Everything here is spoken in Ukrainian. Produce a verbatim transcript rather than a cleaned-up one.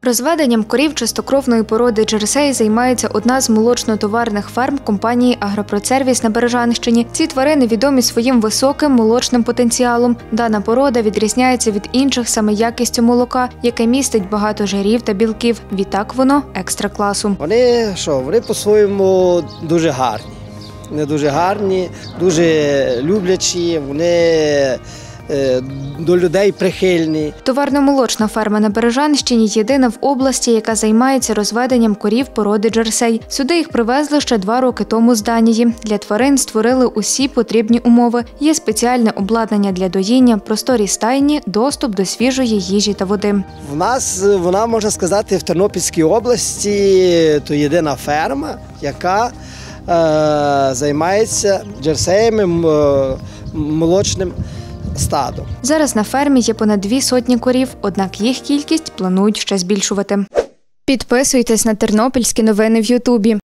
Розведенням корів чистокровної породи Джерсей займається одна з молочно-товарних ферм компанії «Агропродсервіс» на Бережанщині. Ці тварини відомі своїм високим молочним потенціалом. Дана порода відрізняється від інших саме якістю молока, яке містить багато жирів та білків. Відтак воно екстра-класу. Вони що, вони по-своєму дуже гарні. Вони дуже гарні, дуже люблячі, вони до людей прихильні. Товарно-молочна ферма на Бережанщині єдина в області, яка займається розведенням корів породи Джерсей. Сюди їх привезли ще два роки тому з Данії. Для тварин створили усі потрібні умови. Є спеціальне обладнання для доїння, просторі стайні, доступ до свіжої їжі та води. В нас, вона, можна сказати, в Тернопільській області то єдина ферма, яка е, займається джерсеями, е, молочним стадом. Зараз на фермі є понад дві сотні корів, однак їх кількість планують ще збільшувати. Підписуйтесь на тернопільські новини в Ютубі.